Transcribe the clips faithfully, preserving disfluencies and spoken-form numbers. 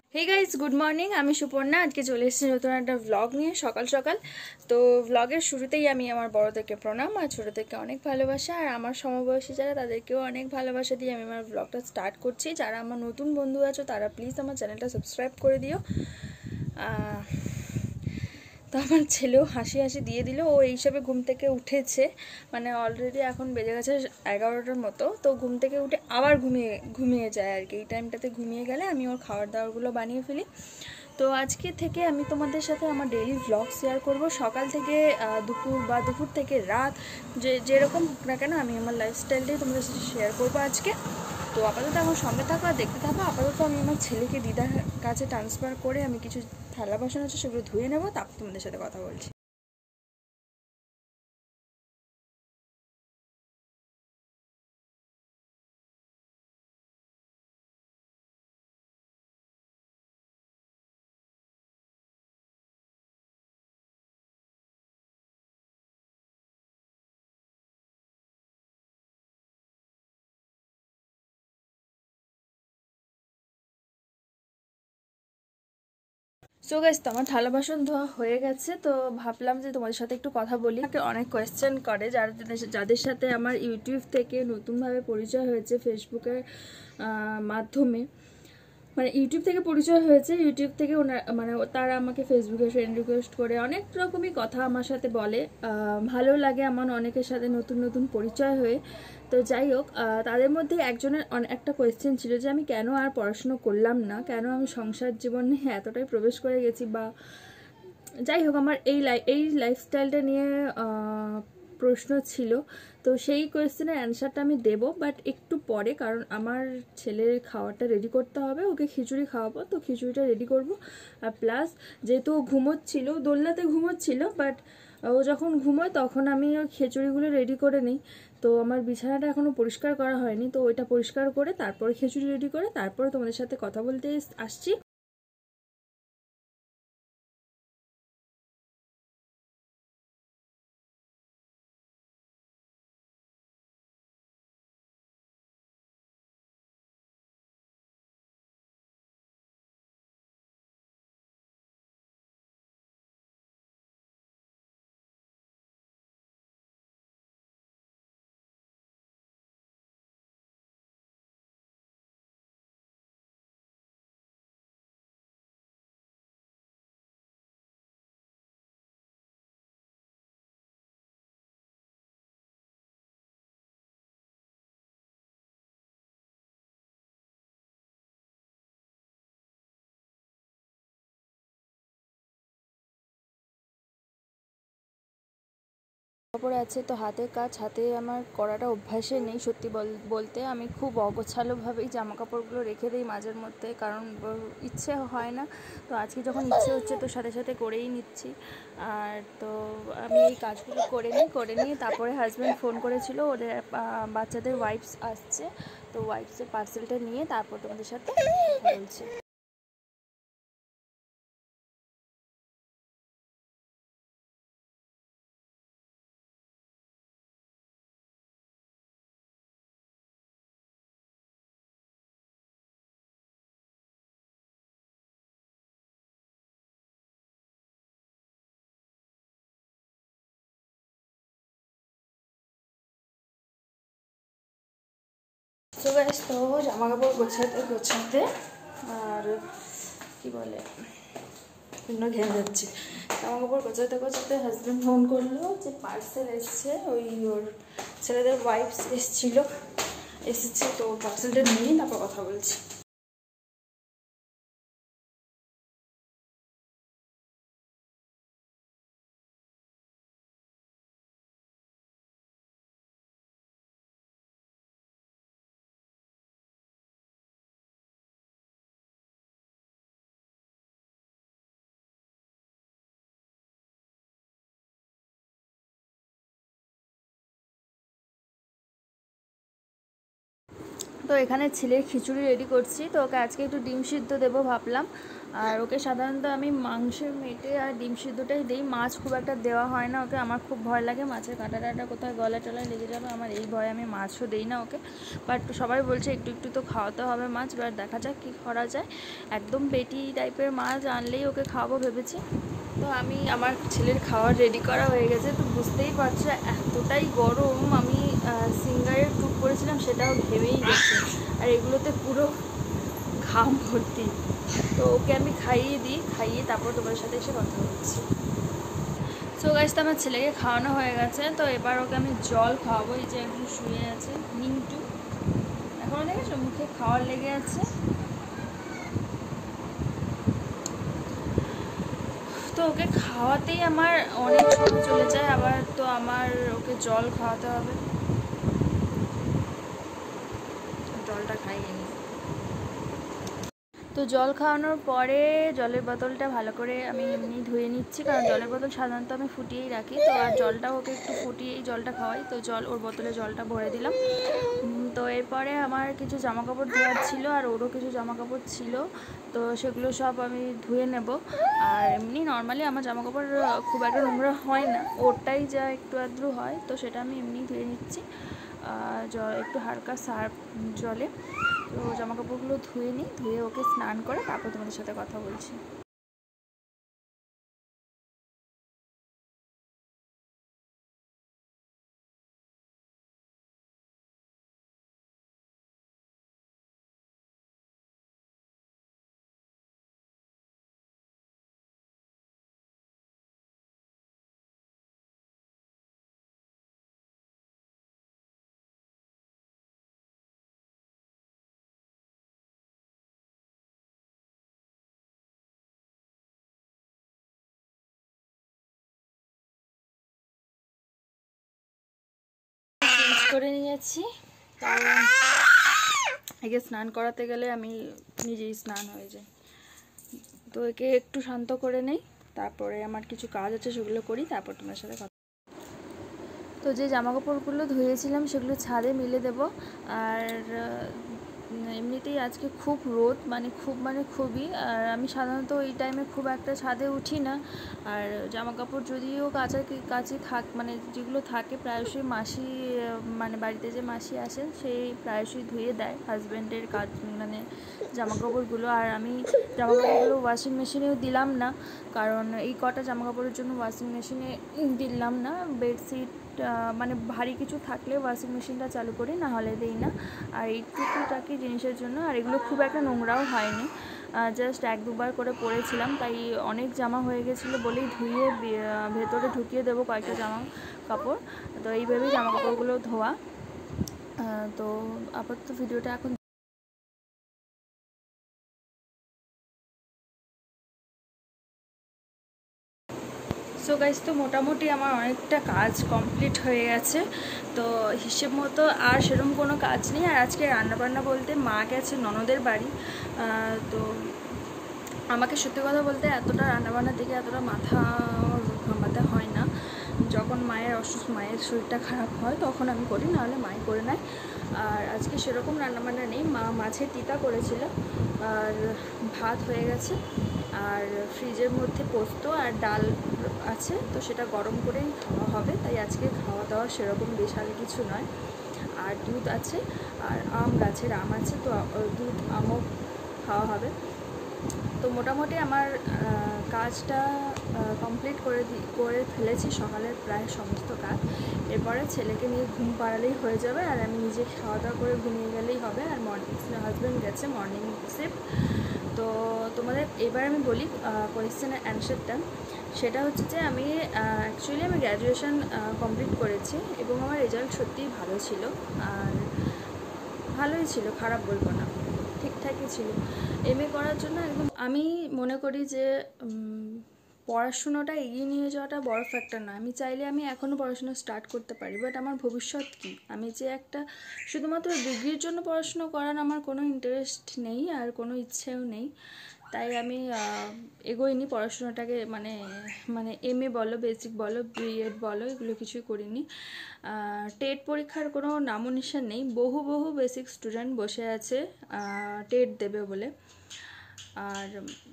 Hey guys, good morning. আমি সুপর্ণা। আজকে চলে এসেছি নতুন একটা ভ্লগ নিয়ে সকাল সকাল। তো ভ্লগের শুরুতেই আমি আমার বড়দেরকে প্রণাম আর ছোটোদেরকে অনেক ভালোবাসা, আর আমার সমবয়সী যারা তাদেরকেও অনেক ভালোবাসা দিয়ে আমি আমার ভ্লগটা স্টার্ট করছি। যারা আমার নতুন বন্ধু আছো তারা প্লিজ আমার চ্যানেলটা সাবস্ক্রাইব করে দিও। তো আমার ছেলেও হাসি হাসি দিয়ে দিল, ও এইসবে ঘুম থেকে উঠেছে, মানে অলরেডি এখন বেজে গেছে এগারোটার মতো। তো ঘুম থেকে উঠে আবার ঘুমিয়ে ঘুমিয়ে যায় আর কি। এই টাইমটাতে ঘুমিয়ে গেলে আমি ওর খাবার দাবারগুলো বানিয়ে ফেলি। তো আজকে থেকে আমি তোমাদের সাথে আমার ডেইলি ভ্লগ শেয়ার করব, সকাল থেকে দুপুর বা দুপুর থেকে রাত, যে যেরকম হোক না কেন আমি আমার লাইফস্টাইলটাই তোমাদের সাথে শেয়ার করবো আজকে। তো আপাতত এখন সঙ্গে থাকো আর দেখতে থাকো। আপাতত আমি আমার ছেলেকে দিদার কাছে ট্রান্সফার করে আমি কিছু থালা বাসন আছে সেগুলো ধুয়ে নেবো, তারপর তোমাদের সাথে কথা বলছি। সো গাইস, তো আমার থালা বাসন ধোয়া হয়ে গেছে। তো ভাবলাম যে তোমাদের সাথে একটু কথা বলি। আমাকে অনেক কোয়েশ্চেন করে যারা যাদের সাথে আমার ইউটিউব থেকে নতুনভাবে পরিচয় হয়েছে ফেসবুকের মাধ্যমে, মানে ইউটিউব থেকে পরিচয় হয়েছে, ইউটিউব থেকে ওনার মানে তারা আমাকে ফেসবুকে ফ্রেন্ড রিকোয়েস্ট করে অনেক রকমই কথা আমার সাথে বলে। ভালো লাগে আমার অনেকের সাথে নতুন নতুন পরিচয় হয়ে। তো যাই হোক, তাদের মধ্যে একজনের একটা কোয়েশ্চেন ছিল যে আমি কেন আর পড়াশুনো করলাম না, কেন আমি সংসার জীবনে এতটাই প্রবেশ করে গেছি, বা যাই হোক আমার এই লাই এই লাইফস্টাইলটা নিয়ে প্রশ্ন ছিল। তো সেই কোয়েশ্চেনের অ্যান্সারটা আমি দেবো, বাট একটু পরে, কারণ আমার ছেলের খাওয়াটা রেডি করতে হবে, ওকে খিচুড়ি খাওয়াবো। তো খিচুড়িটা রেডি করব। আর প্লাস যেহেতু ও ঘুমোচ্ছিল, দোলনাতে ঘুমোচ্ছিল, বাট ও যখন ঘুমোয় তখন আমি ওর খিচুড়িগুলো রেডি করে নিই। তো আমার বিছানাটা এখনও পরিষ্কার করা হয়নি, তো ওইটা পরিষ্কার করে তারপর খিচুড়ি রেডি করে তারপরে তোমাদের সাথে কথা বলতে আসছি। কাপড় আছে, তো হাতের কাজ হাতে আমার করাটা অভ্যাসে নেই। সত্যি বলতে আমি খুব অগোছালোভাবেই জামা কাপড়গুলো রেখে দিই মাঝের মধ্যে, কারণ ইচ্ছে হয় না। তো আজকে যখন ইচ্ছে হচ্ছে তো সাথে সাথে করেই নিচ্ছি। আর তো আমি এই কাজগুলো করে নিই, করে নিয়ে তারপরে হাজব্যান্ড ফোন করেছিল, ওদের বাচ্চাদের ওয়াইপস আসছে, তো ওয়াইপসের পার্সেলটা নিয়ে তারপর তোমাদের সাথে বলছি। তো গাইস, তো জামা কাপড় গোছাতে গোছাতে আর কি বলে বিভিন্ন ঘেমে যাচ্ছি। জামা কাপড় গোছাতে গোছাতে হাজব্যান্ড ফোন করলো যে পার্সেল এসছে, ওই ওর ছেলেদের ওয়াইফস এসছিল এসেছে, তো পার্সেলটা নিয়ে তারপর কথা বলছি। তো এখানে ছেলের খিচুড়ি রেডি করছি। তো ওকে আজকে একটু ডিম সিদ্ধ দেবো ভাবলাম। আর ওকে সাধারণত আমি মাংসের মেটে আর ডিম সিদ্ধটাই দিই, মাছ খুব একটা দেওয়া হয় না ওকে। আমার খুব ভয় লাগে মাছের কাঁটা টাটা কোথায় গলায় টলায় লেগে যাবে, আমার এই ভয় আমি মাছও দিই না ওকে। বাট সবাই বলছে একটু একটু তো খাওয়াতে হবে মাছ, এবার দেখা যাক কী করা যায়। একদম পেটি টাইপের মাছ আনলেই ওকে খাওয়াবো ভেবেছি। তো আমি আমার ছেলের খাওয়ার রেডি করা হয়ে গেছে। তো বুঝতেই পারছো এতটাই গরম, আমি সিঙ্গারের টুক করেছিলাম সেটাও ভেবেই গেছে, আর এগুলোতে পুরো ঘাম ভর্তি। তো ওকে আমি খাইয়ে দিই, খাইয়ে তারপর তোমার সাথে এসে কথা বলছি। সো গাইস, তো আমার ছেলেকে খাওয়ানো হয়ে গেছে। তো এবার ওকে আমি জল খাওয়াবো। এই যে একদম শুয়ে আছে মিন্টু, এখনও দেখেছো মুখে খাওয়ার লেগে আছে। তো ওকে খাওয়াতেই আমার অনেক সময় চলে যায়, আবার তো আমার ওকে জল খাওয়াতে হবে। জলটা খাইয়ে নিই। তো জল খাওয়ানোর পরে জলের বোতলটা ভালো করে আমি এমনি ধুয়ে নিচ্ছি, কারণ জলের বোতল সাধারণত আমি ফুটিয়েই রাখি। তো আর জলটাও ওকে একটু ফুটিয়েই জলটা খাওয়াই। তো জল ওর বোতলে জলটা ভরে দিলাম। তো এরপরে আমার কিছু জামাকাপড় ধোয়ার ছিল, আর ওরও কিছু জামাকাপড় ছিল, তো সেগুলো সব আমি ধুয়ে নেব। আর এমনি নর্মালি আমার জামাকাপড় খুব একটা নোংরা হয় না, ওরটাই যা একটু আধটু হয়, তো সেটা আমি এমনি ধুয়ে নিচ্ছি জল একটু হালকা সার্ফ জলে। তো জামাকাপড়গুলো ধুয়ে নিই, ধুয়ে ওকে স্নান করে তারপর তোমাদের সাথে কথা বলছি। চেঞ্জ করে নিয়েছি, কারণ একে স্নান করাতে গেলে আমি নিজেই স্নান হয়ে যাই। তো একে একটু শান্ত করে নেই, তারপরে আমার কিছু কাজ আছে সেগুলো করি, তারপর তোমার সাথে কথা। তো যে জামাকাপড়গুলো ধুয়েছিলাম সেগুলো ছাদে মিলে দেব। আর এমনিতেই আজকে খুব রোদ, মানে খুব মানে খুবই। আর আমি সাধারণত এই টাইমে খুব একটা ছাদে উঠি না। আর জামাকাপড় যদিও কাচা কাচি থাক, মানে যেগুলো থাকে প্রায়শই মাসি, মানে বাড়িতে যে মাসি আসেন সেই প্রায়শই ধুয়ে দেয় হাজব্যান্ডের কাজ, মানে জামাকাপড়গুলো। আর আমি জামাকাপড়গুলো ওয়াশিং মেশিনেও দিলাম না, কারণ এই কটা জামাকাপড়ের জন্য ওয়াশিং মেশিনে দিলাম না। বেডশিট মানে ভারী কিছু থাকলে ওয়াশিং মেশিনটা চালু করি, না হলে দিই না। আর এই টুকিটাকি জিনিসের জন্য, আর এগুলো খুব একটা নোংরাও হয়নি, জাস্ট এক দুবার করে পরেছিলাম, তাই অনেক জামা হয়ে গেছিলো বলেই ধুয়ে ভেতরে ঢুকিয়ে দেবো কয়েকটা জামা কাপড়। তো এইভাবেই জামা কাপড়গুলো ধোয়া। তো আপাতত ভিডিওটা এখন সো গাইস, তো মোটামুটি আমার অনেকটা কাজ কমপ্লিট হয়ে গেছে। তো হিসেব মতো আর সেরকম কোনো কাজ নেই। আর আজকে রান্নাবান্না বলতে মা গেছে ননদের বাড়ি। তো আমাকে সত্যি কথা বলতে এতটা রান্নাবান্নার দিকে এতটা মাথা ঘামাতে হয় না। যখন মায়ের অসুস্থ, মায়ের শরীরটা খারাপ হয় তখন আমি করি, নাহলে মাই করে নেয়। আর আজকে সেরকম রান্নাবান্না নেই, মা মাছের তিতা করেছিল, আর ভাত হয়ে গেছে, আর ফ্রিজের মধ্যে পোস্ত আর ডাল আছে, তো সেটা গরম করেই খাওয়া হবে। তাই আজকে খাওয়া দাওয়া সেরকম বিশাল কিছু নয়। আর দুধ আছে, আর আম গাছের আম আছে, তো দুধ আমও খাওয়া হবে। তো মোটামুটি আমার কাজটা কমপ্লিট করে দি করে ফেলেছি, সকালের প্রায় সমস্ত কাজ। এরপরে ছেলেকে নিয়ে ঘুম পাড়ালেই হয়ে যাবে, আর আমি নিজে খাওয়া দাওয়া করে ঘুমিয়ে গেলেই হবে। আর মর্নিং হাজব্যান্ড গেছে মর্নিং শিফট। তো তোমাদের এবার আমি বলি কোয়েশ্চেনের অ্যান্সারটা। সেটা হচ্ছে যে আমি অ্যাকচুয়ালি আমি গ্র্যাজুয়েশন কমপ্লিট করেছি, এবং আমার রেজাল্ট সত্যিই ভালো ছিল, আর ভালোই ছিল, খারাপ বলবো না, ঠিকঠাকই ছিল। এম এ করার জন্য একদম আমি মনে করি যে পড়াশুনোটা এগিয়ে নিয়ে যাওয়াটা বড় ফ্যাক্টর নয়। আমি চাইলে আমি এখনও পড়াশোনা স্টার্ট করতে পারি, বাট আমার ভবিষ্যৎ কী? আমি যে একটা শুধুমাত্র ডিগ্রির জন্য পড়াশুনো করার আমার কোনো ইন্টারেস্ট নেই, আর কোনো ইচ্ছেও নেই। তাই আমি এগোইনি পড়াশোনাটাকে, মানে মানে এম এ বলো, বেসিক বলো, বিএড বলো, এগুলো কিছুই করিনি। টেট পরীক্ষার কোনো নামো নিশান নেই, বহু বহু বেসিক স্টুডেন্ট বসে আছে টেট দেবে বলে। আর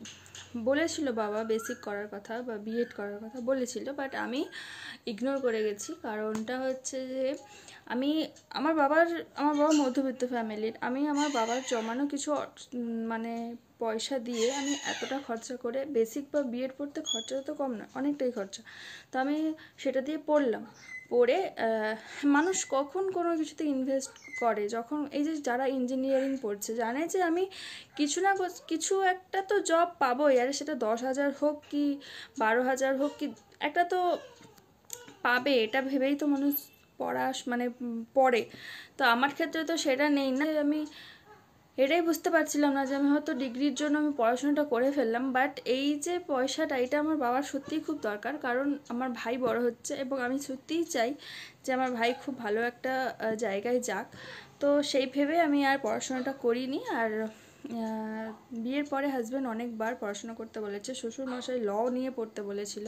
বলেছিল বাবা বেসিক করার কথা বা বিএড করার কথা বলেছিল, বাট আমি ইগনোর করে গেছি। কারণটা হচ্ছে যে আমি আমার বাবার আমার বাবা মধ্যবিত্ত ফ্যামিলির, আমি আমার বাবার জমানো কিছু মানে পয়সা দিয়ে আমি এতটা খরচা করে বেসিক বা বিএড পড়তে খরচা তো কম না, অনেকটাই খরচা, তো আমি সেটা দিয়ে পড়লাম। পড়ে মানুষ কখন কোনো কিছুতে ইনভেস্ট করে, যখন এই যে যারা ইঞ্জিনিয়ারিং পড়ছে জানে যে আমি কিছু না কিছু একটা তো জব পাবোই, আর সেটা দশ হাজার হোক কি বারো হাজার হোক কি একটা তো পাবে, এটা ভেবেই তো মানুষ পড়া মানে পড়ে। তো আমার ক্ষেত্রে তো সেটা নেই না, আমি এটাই বুঝতে পারছিলাম না যে আমি হয়তো ডিগ্রির জন্য আমি পড়াশোনাটা করে ফেললাম, বাট এই যে পয়সাটা এটা আমার বাবার সত্যিই খুব দরকার, কারণ আমার ভাই বড় হচ্ছে এবং আমি সত্যিই চাই যে আমার ভাই খুব ভালো একটা জায়গায় যাক। তো সেই ভেবে আমি আর পড়াশোনাটা করিনি। আর বিয়ের পরে হাজব্যান্ড অনেকবার পড়াশোনা করতে বলেছে, শ্বশুরমশাই ল নিয়ে পড়তে বলেছিল,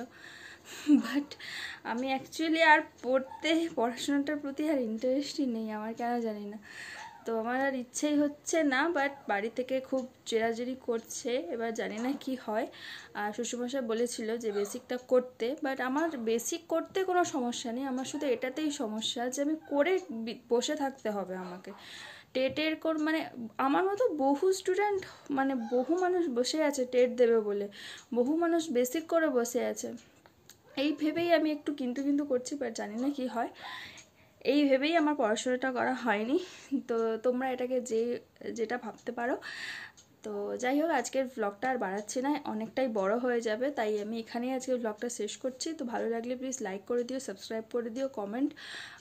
বাট আমি অ্যাকচুয়ালি আর পড়তে পড়াশোনাটার প্রতি আর ইন্টারেস্টই নেই, আমার কেন জানি না। তো আমার আর ইচ্ছেই হচ্ছে না, বাট বাড়ি থেকে খুব জেরাজেরি করছে, এবার জানি না কি হয়। আর শ্বশুরমশাই বলেছিল যে বেসিকটা করতে, বাট আমার বেসিক করতে কোনো সমস্যা নেই, আমার শুধু এটাতেই সমস্যা যে আমি করে বসে থাকতে হবে আমাকে। টেটের কোর মানে আমার মতো বহু স্টুডেন্ট, মানে বহু মানুষ বসে আছে টেট দেবে বলে, বহু মানুষ বেসিক করে বসে আছে। এই ভেবেই আমি একটু কিন্তু কিন্তু করছি, বাট জানি না কি হয়। এই ভেবেই আমার পড়াশোনাটা করা হয়নি। তো তোমরা এটাকে যে যেটা ভাবতে পারো। তো যাই হোক, আজকের ব্লগটা আর বাড়াচ্ছি না, অনেকটাই বড় হয়ে যাবে, তাই আমি এখানেই আজকের ব্লগটা শেষ করছি। তো ভালো লাগলে প্লিজ লাইক করে দিও, সাবস্ক্রাইব করে দিও, কমেন্ট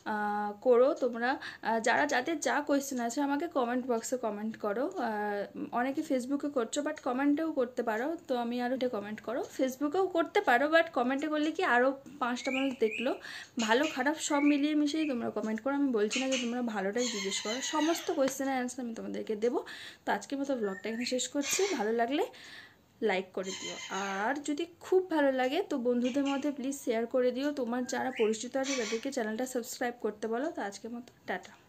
করো তোমরা, যারা যাদের যা কোয়েশ্চেন আছে আমাকে কমেন্ট বক্সে কমেন্ট করো। অনেকে ফেসবুকে করছো, বাট কমেন্টেও করতে পারো, তো আমি আরও এটা কমেন্ট করো। ফেসবুকেও করতে পারো, বাট কমেন্টে করলে কি আরও পাঁচটা মানুষ দেখলো, ভালো খারাপ সব মিলিয়ে মিশিয়েই তোমরা কমেন্ট করো। আমি বলছি না যে তোমরা ভালোটাই জিজ্ঞেস করো, সমস্ত কোয়েশ্চেনের অ্যান্সার আমি তোমাদেরকে দেবো। তো আজকের মতো ব্লগটা এখানে শেষ করছি। ভালো লাগলে লাইক করে দিও, আর যদি খুব ভালো লাগে তো বন্ধুদের মধ্যে প্লিজ শেয়ার করে দিও। তোমার যারা পরিচিত আছে তাদেরকে চ্যানেলটা সাবস্ক্রাইব করতে বলো। তো আজকের মতো টাটা।